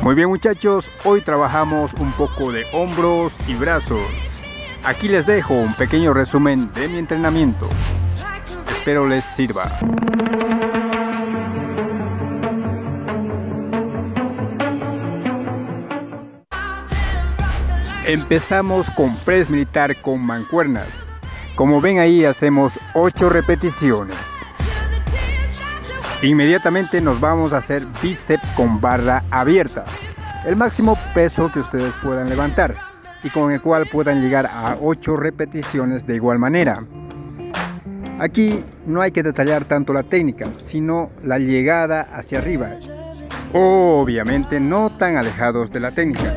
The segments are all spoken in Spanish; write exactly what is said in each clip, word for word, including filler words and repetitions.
Muy bien muchachos, hoy trabajamos un poco de hombros y brazos. Aquí les dejo un pequeño resumen de mi entrenamiento. Espero les sirva. Empezamos con press militar con mancuernas. Como ven ahí hacemos ocho repeticiones. Inmediatamente nos vamos a hacer bíceps con barra abierta, el máximo peso que ustedes puedan levantar y con el cual puedan llegar a ocho repeticiones de igual manera. Aquí no hay que detallar tanto la técnica, sino la llegada hacia arriba, obviamente no tan alejados de la técnica.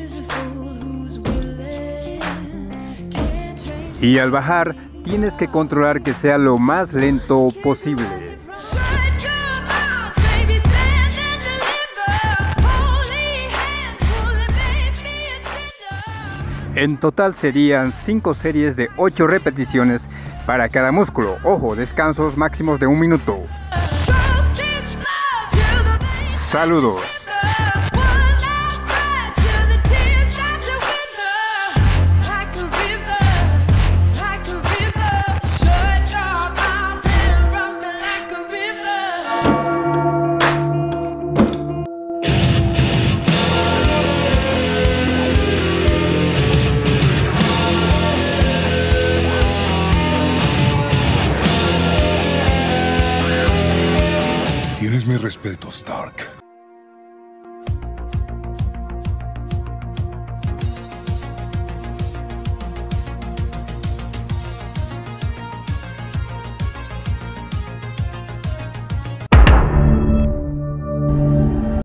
Y al bajar tienes que controlar que sea lo más lento posible. En total serían cinco series de ocho repeticiones para cada músculo. Ojo, descansos máximos de un minuto. Saludos. Tienes mi respeto, Stark.